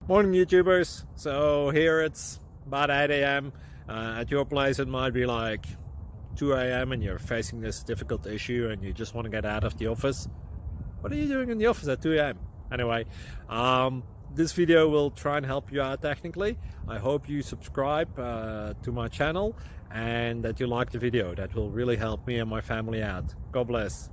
Morning YouTubers. So here it's about 8 a.m. At your place it might be like 2 a.m. and you're facing this difficult issue and you just want to get out of the office. What are you doing in the office at 2 a.m.? Anyway, this video will try and help you out technically. I hope you subscribe to my channel and that you like the video. That will really help me and my family out. God bless.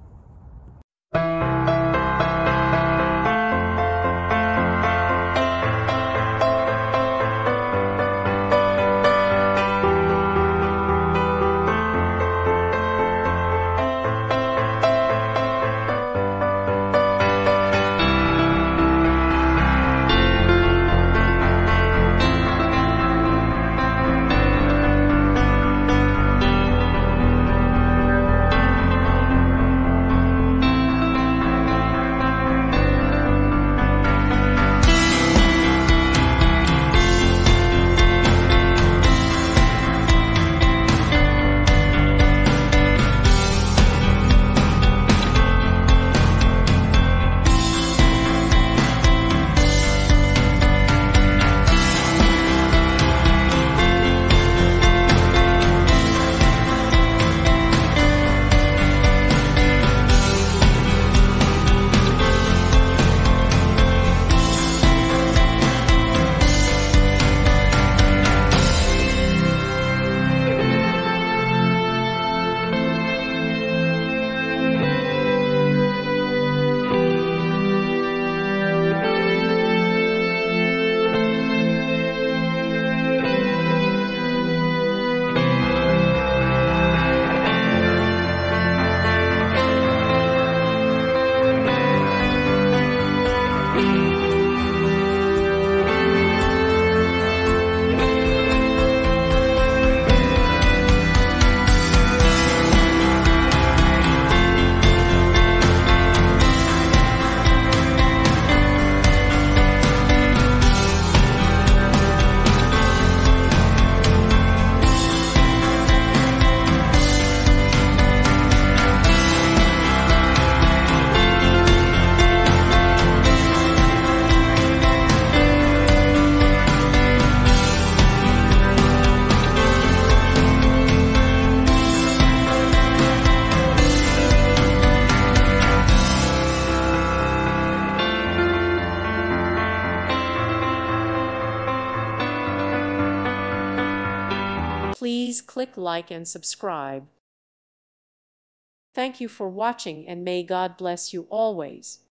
Please click like and subscribe. Thank you for watching and may God bless you always.